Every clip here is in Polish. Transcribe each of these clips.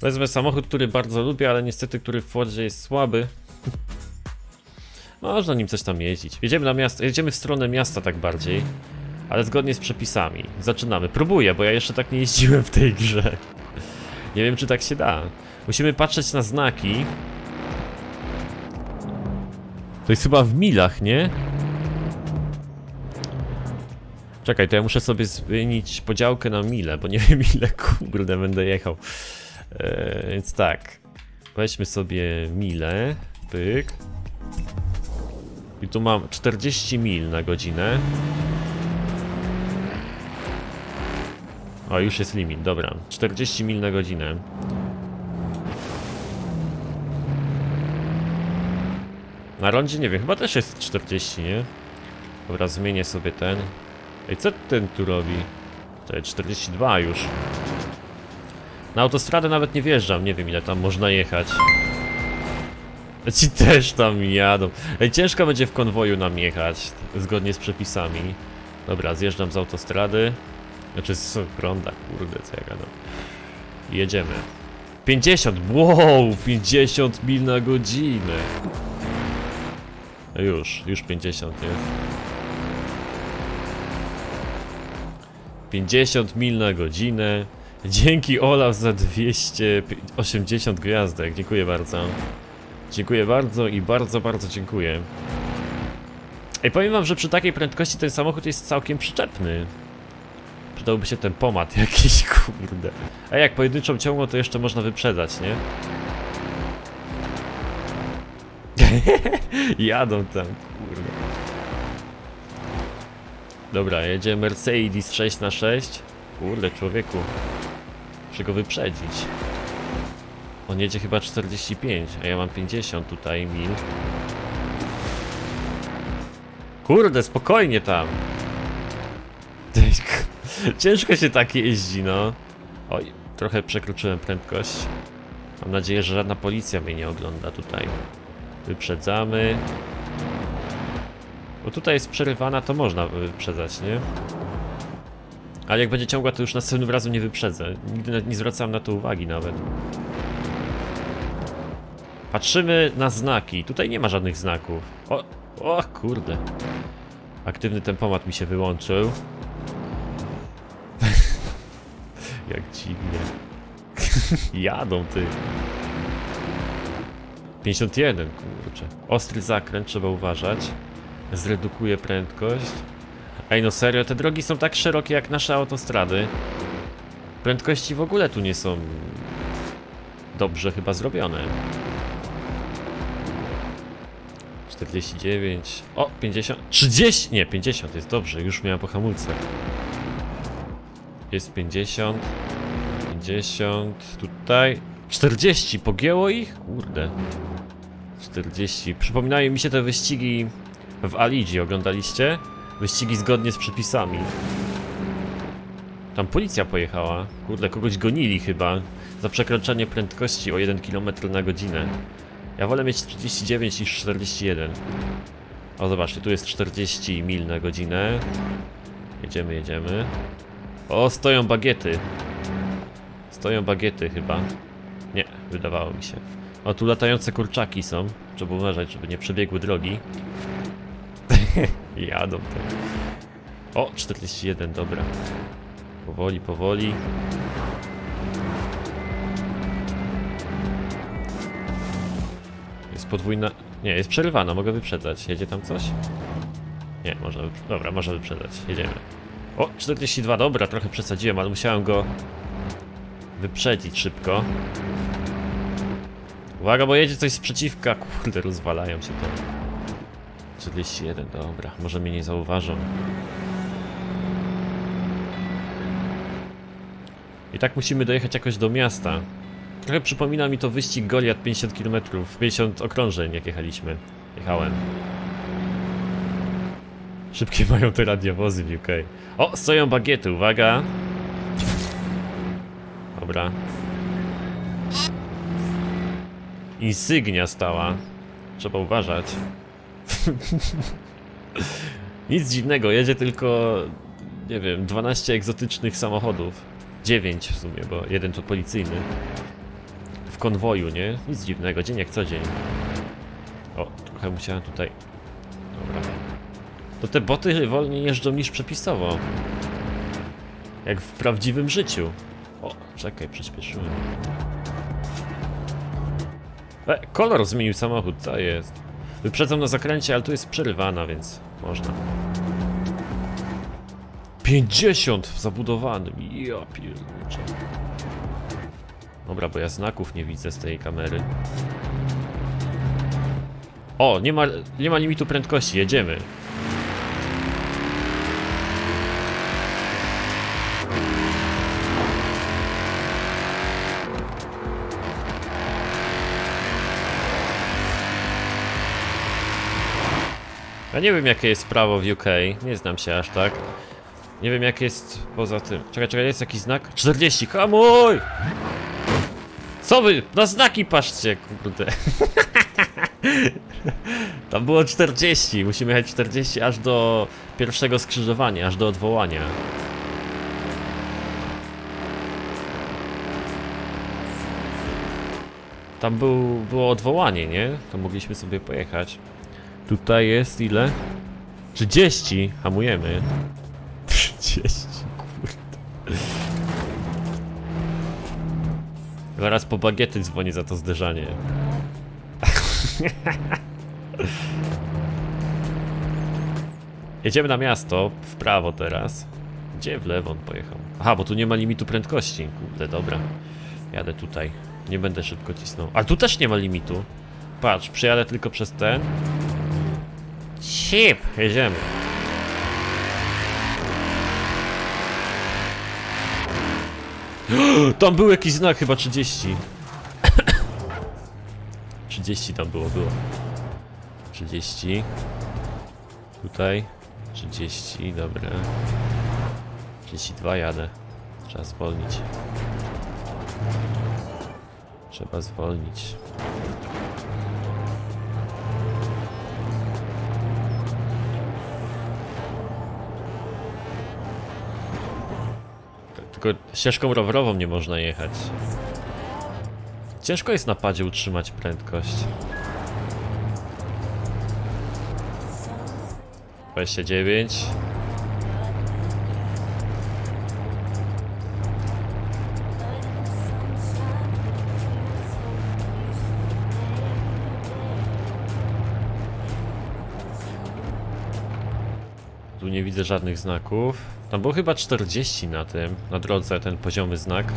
Wezmę samochód, który bardzo lubię, ale niestety który w Fordzie jest słaby. Można nim coś tam jeździć. Jedziemy na miasto, jedziemy w stronę miasta tak bardziej. Ale zgodnie z przepisami. Zaczynamy. Próbuję, bo ja jeszcze tak nie jeździłem w tej grze. Nie wiem, czy tak się da. Musimy patrzeć na znaki. To jest chyba w milach, nie? Czekaj, to ja muszę sobie zmienić podziałkę na mile, bo nie wiem ile kurde będę jechał. Więc tak. Weźmy sobie mile. Pyk. I tu mam 40 mil na godzinę. O, już jest limit, dobra. 40 mil na godzinę. Na rondzie nie wiem, chyba też jest 40, nie? Dobra, zmienię sobie ten. Ej, co ten tu robi? To jest 42 już. Na autostradę nawet nie wjeżdżam, nie wiem ile tam można jechać. Ci też tam jadą. Ej, ciężko będzie w konwoju nam jechać, zgodnie z przepisami. Dobra, zjeżdżam z autostrady. Znaczy z ronda, kurde, co ja gadam. Jedziemy. 50, wow, 50 mil na godzinę. Już 50 jest. 50 mil na godzinę. Dzięki Olaf za 280 gwiazdek, dziękuję bardzo. Dziękuję bardzo i bardzo, bardzo dziękuję. Ej, powiem wam, że przy takiej prędkości ten samochód jest całkiem przyczepny. Przydałby się ten pomad jakiś, kurde. A jak pojedynczą ciągłą, to jeszcze można wyprzedzać, nie? Jadą tam, kurde. Dobra, jedzie Mercedes 6x6. Kurde, człowieku. Muszę go wyprzedzić. On jedzie chyba 45, a ja mam 50 tutaj mil. Kurde, spokojnie tam. Ciężko się tak jeździ, no. Oj, trochę przekroczyłem prędkość. Mam nadzieję, że żadna policja mnie nie ogląda tutaj. Wyprzedzamy. Bo tutaj jest przerywana, to można wyprzedzać, nie? Ale jak będzie ciągła, to już następnym razem nie wyprzedzę. Nigdy nie zwracałem na to uwagi nawet. Patrzymy na znaki. Tutaj nie ma żadnych znaków. O kurde. Aktywny tempomat mi się wyłączył. Jak dziwnie. Jadą, ty. 51, kurczę. Ostry zakręt, trzeba uważać. Zredukuje prędkość. Ej, no serio, te drogi są tak szerokie jak nasze autostrady. Prędkości w ogóle tu nie są dobrze chyba zrobione. 49. O, 50. 30. Nie, 50 jest dobrze, już miałem po hamulcach. Jest 50. 50. Tutaj. 40. Pogięło ich? Kurde. 40. Przypominają mi się te wyścigi w Alidzi. Oglądaliście? Wyścigi zgodnie z przepisami. Tam policja pojechała. Kurde, kogoś gonili chyba za przekroczenie prędkości o 1 km na godzinę. Ja wolę mieć 49 niż 41. O, zobaczcie, tu jest 40 mil na godzinę. Jedziemy, jedziemy. O, stoją bagiety. Stoją bagiety chyba. Nie, wydawało mi się. O, tu latające kurczaki są. Trzeba uważać, żeby nie przebiegły drogi. Jadą tam. O, 41, dobra. Powoli, powoli. Jest podwójna... Nie, jest przerywana, mogę wyprzedzać. Jedzie tam coś? Nie, można... Dobra, można wyprzedzać. Jedziemy. O, 42, dobra, trochę przesadziłem, ale musiałem go wyprzedzić szybko. Uwaga, bo jedzie coś z przeciwka. Kurde, rozwalają się to. 41, dobra, może mnie nie zauważą. I tak musimy dojechać jakoś do miasta. Trochę przypomina mi to wyścig Goliat 50 km, 50 okrążeń jak jechałem. Szybkie mają te radiowozy w UK. O, stoją bagiety, uwaga. Dobra. Insygnia stała. Trzeba uważać. Nic dziwnego, jedzie tylko, nie wiem, 12 egzotycznych samochodów. 9 w sumie, bo jeden to policyjny. konwoju, nie? Nic dziwnego, dzień jak co dzień. O, trochę musiałem tutaj... Dobra. To te boty wolniej jeżdżą niż przepisowo. Jak w prawdziwym życiu. O, czekaj, przyspieszyłem. Kolor zmienił samochód, co jest? Wyprzedzam na zakręcie, ale tu jest przerywana, więc można. 50 w zabudowanym, ja pierniczę. Dobra, bo ja znaków nie widzę z tej kamery. O, nie ma limitu prędkości, jedziemy. Ja nie wiem jakie jest prawo w UK, nie znam się aż tak. Nie wiem jak jest poza tym. Czekaj, jest jakiś znak? 40, hamuj! Co wy? Na znaki patrzcie, kurde. Tam było 40, musimy jechać 40 aż do pierwszego skrzyżowania, aż do odwołania. Tam było odwołanie, nie? To mogliśmy sobie pojechać. Tutaj jest ile? 30, hamujemy. 30, kurde. Zaraz po bagiety dzwonię za to zderzanie. Jedziemy na miasto, w prawo teraz. Gdzie w lewo on pojechał? Aha, bo tu nie ma limitu prędkości. Kurde, dobra. Jadę tutaj. Nie będę szybko cisnął. Ale tu też nie ma limitu. Patrz, przejadę tylko przez ten. Sip, jedziemy. Tam był jakiś znak, chyba 30. 30 tam było. 30. Tutaj 30, dobra. 32 jadę. Trzeba zwolnić. Trzeba zwolnić. Tylko ścieżką rowerową nie można jechać. Ciężko jest na padzie utrzymać prędkość. 29. Tu nie widzę żadnych znaków. Tam było chyba 40 na drodze ten poziomy znak.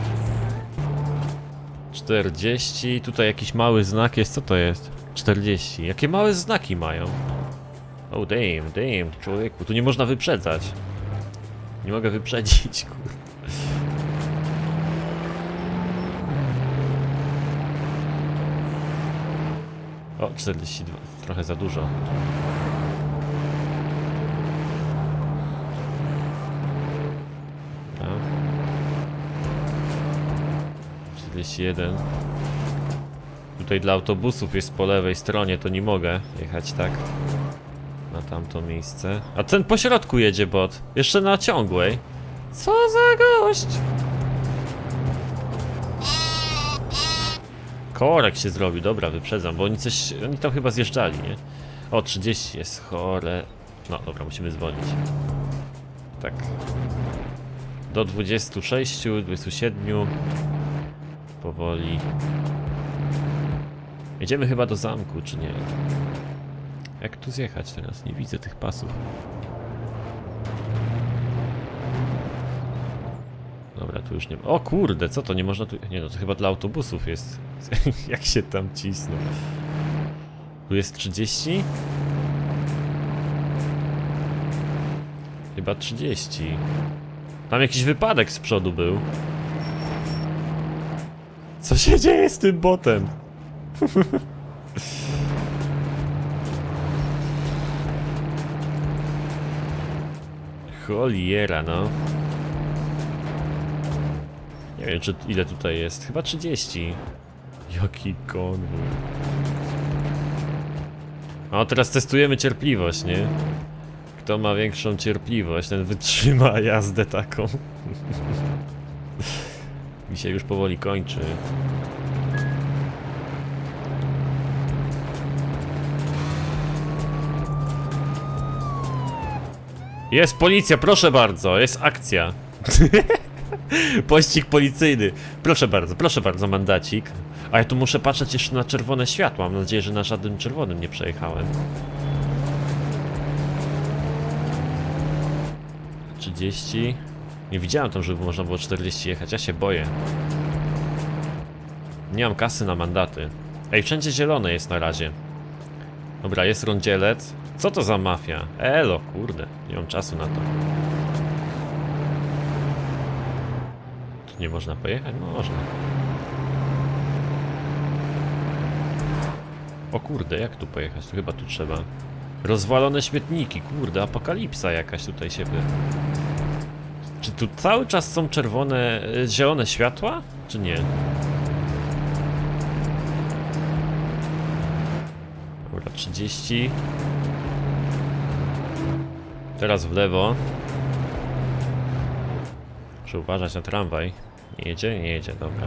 40, tutaj jakiś mały znak jest, co to jest? 40, jakie małe znaki mają? Oh damn, człowieku, tu nie można wyprzedzać. Nie mogę wyprzedzić, kurde. O, 42, trochę za dużo. No. 41. Tutaj dla autobusów jest po lewej stronie, to nie mogę jechać tak na tamto miejsce. A ten po środku jedzie bot. Jeszcze na ciągłej. Co za gość? Korek się zrobił, dobra, wyprzedzam, bo oni tam chyba zjeżdżali, nie? O, 30 jest, chore. No dobra, musimy zwolnić. Tak. Do 26, 27. Powoli. Jedziemy chyba do zamku, czy nie? Jak tu zjechać teraz? Nie widzę tych pasów. Dobra, tu już nie ma. O kurde, co to? Nie można tu... Nie no, to chyba dla autobusów jest. Jak się tam cisną. Tu jest 30? Chyba 30. Tam jakiś wypadek z przodu był. Co się dzieje z tym botem? Cholera, no. Nie wiem, ile tutaj jest. Chyba 30. Jaki konwój. O, teraz testujemy cierpliwość, nie? Kto ma większą cierpliwość, ten wytrzyma jazdę taką. Mi się już powoli kończy. Jest policja, proszę bardzo, jest akcja. Pościg policyjny. Proszę bardzo, mandacik. A ja tu muszę patrzeć jeszcze na czerwone światła. Mam nadzieję, że na żadnym czerwonym nie przejechałem. 30. Nie widziałem tam, żeby można było 40 jechać. Ja się boję. Nie mam kasy na mandaty. Ej, wszędzie zielone jest na razie. Dobra, jest rondzielec. Co to za mafia? Elo, kurde. Nie mam czasu na to. Tu nie można pojechać? No, można. O kurde, jak tu pojechać? To chyba tu trzeba. Rozwalone śmietniki, kurde, apokalipsa jakaś tutaj się by... Czy tu cały czas są czerwone, zielone światła? Czy nie? Dobra, 30. Teraz w lewo. Muszę uważać na tramwaj. Nie jedzie? Nie jedzie, dobra.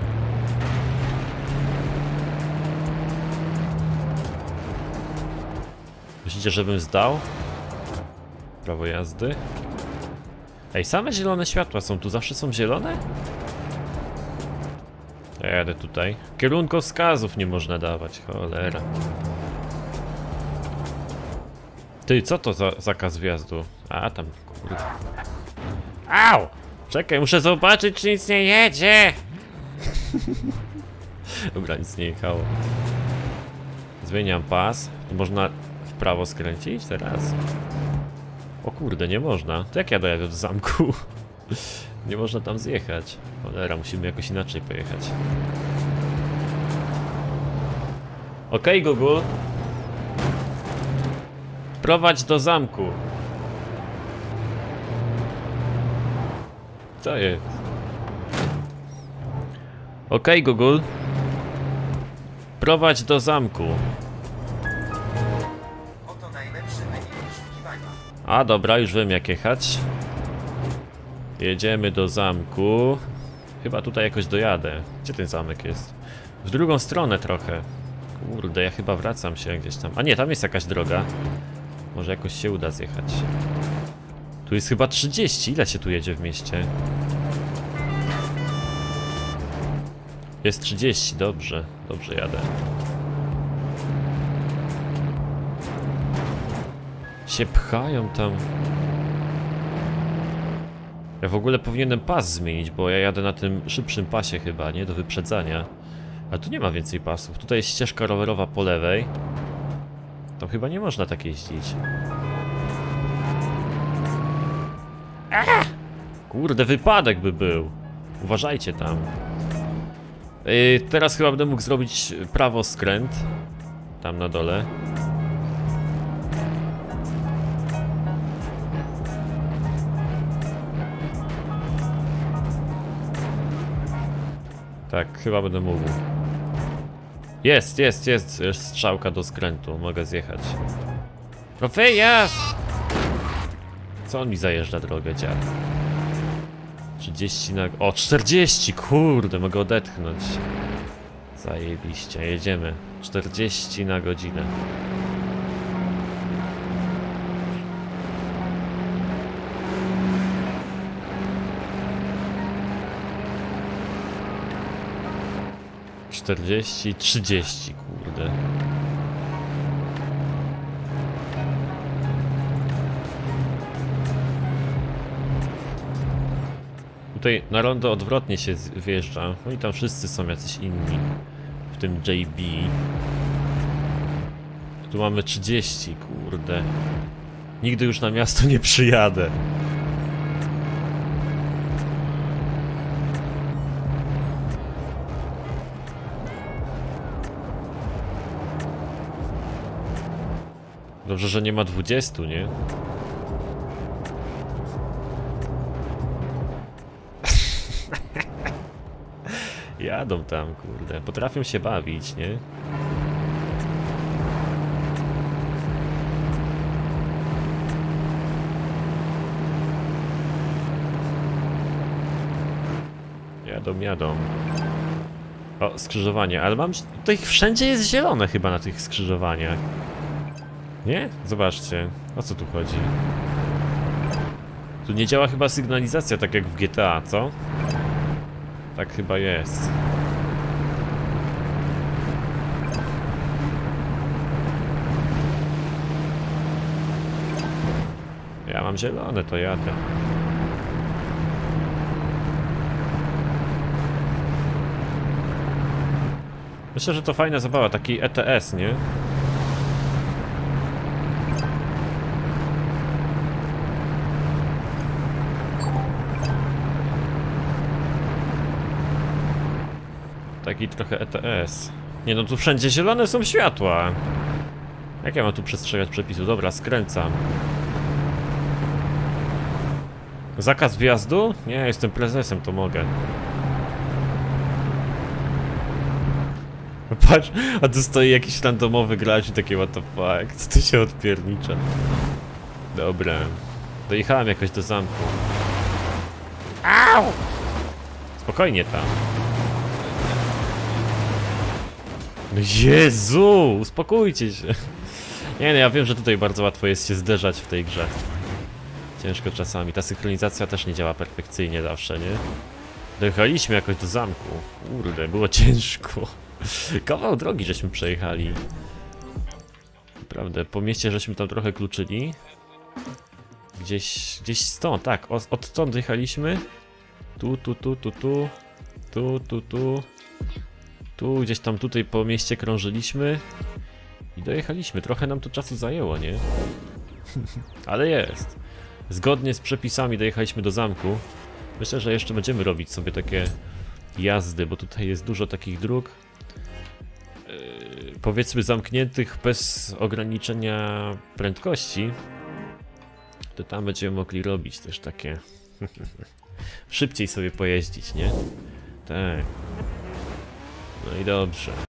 Myślicie, żebym zdał? Prawo jazdy. Ej, same zielone światła są tu, zawsze są zielone? Ja jadę tutaj. Kierunkowskazów nie można dawać, cholera. Ty, co to za zakaz wjazdu? A, tam, kurde. Au! Czekaj, muszę zobaczyć, czy nic nie jedzie! Dobra, nic nie jechało. Zmieniam pas. Tu można w prawo skręcić teraz? O kurde, nie można. To jak ja dojadę do zamku? Nie można tam zjechać. Cholera, musimy jakoś inaczej pojechać. Okej, Google. Prowadź do zamku. Co jest? Okej, Google. Prowadź do zamku. Oto najlepszy menu wyszukiwania. A dobra, już wiem jak jechać. Jedziemy do zamku. Chyba tutaj jakoś dojadę. Gdzie ten zamek jest? W drugą stronę trochę. Kurde, ja chyba wracam się gdzieś tam. A nie, tam jest jakaś droga. Może jakoś się uda zjechać. Tu jest chyba 30. Ile się tu jedzie w mieście? Jest 30, dobrze. Dobrze jadę. Się pchają tam. Ja w ogóle powinienem pas zmienić, bo ja jadę na tym szybszym pasie chyba, nie? Do wyprzedzania. Ale tu nie ma więcej pasów. Tutaj jest ścieżka rowerowa po lewej. Tam chyba nie można tak jeździć. Kurde, wypadek by był. Uważajcie tam. Teraz chyba będę mógł zrobić prawo skręt. Tam na dole. Tak, chyba będę mógł. Jest strzałka do skrętu, mogę zjechać. No wyjazd! Co on mi zajeżdża drogę, dziad? 30 na... O, 40! Kurde, mogę odetchnąć. Zajebiście, jedziemy. 40 na godzinę. Czterdzieści, 30, kurde. Tutaj na rondo odwrotnie się wjeżdża. No i tam wszyscy są jacyś inni. W tym JB. Tu mamy 30, kurde. Nigdy już na miasto nie przyjadę. Dobrze, że nie ma 20, nie? Jadą tam, kurde. Potrafią się bawić, nie? Jadą. O, skrzyżowanie, ale mam... Tutaj wszędzie jest zielone chyba na tych skrzyżowaniach. Nie? Zobaczcie, o co tu chodzi. Tu nie działa chyba sygnalizacja tak jak w GTA, co? Tak chyba jest. Ja mam zielone, to jadę. Myślę, że to fajna zabawa, taki ETS, nie? Taki trochę ETS. Nie no, tu wszędzie zielone są światła. Jak ja mam tu przestrzegać przepisu? Dobra, skręcam. Zakaz wjazdu? Nie, jestem prezesem, to mogę. Patrz, a tu stoi jakiś randomowy gracz i takie what the fuck, co tu się odpiernicza. Dobra. Dojechałem jakoś do zamku. Au! Spokojnie tam. No Jezu, uspokójcie się. Nie no, ja wiem, że tutaj bardzo łatwo jest się zderzać w tej grze. Ciężko czasami. Ta synchronizacja też nie działa perfekcyjnie zawsze, nie? Dojechaliśmy jakoś do zamku. Kurde, było ciężko. Kawał drogi żeśmy przejechali. Naprawdę, po mieście żeśmy tam trochę kluczyli. Gdzieś stąd, tak, odtąd jechaliśmy. Tu, gdzieś tam tutaj po mieście krążyliśmy. I dojechaliśmy, trochę nam to czasu zajęło, nie? Ale jest. Zgodnie z przepisami dojechaliśmy do zamku. Myślę, że jeszcze będziemy robić sobie takie jazdy, bo tutaj jest dużo takich dróg. Powiedzmy zamkniętych bez ograniczenia prędkości. To tam będziemy mogli robić też takie szybciej sobie pojeździć, nie? Tak. No i dobrze.